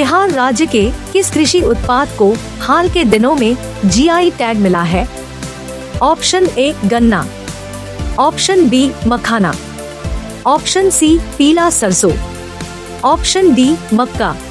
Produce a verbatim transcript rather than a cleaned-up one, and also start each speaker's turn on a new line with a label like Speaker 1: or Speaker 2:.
Speaker 1: बिहार राज्य के किस कृषि उत्पाद को हाल के दिनों में जी आई टैग मिला है? ऑप्शन ए गन्ना, ऑप्शन बी मखाना, ऑप्शन सी पीला सरसों, ऑप्शन डी मक्का।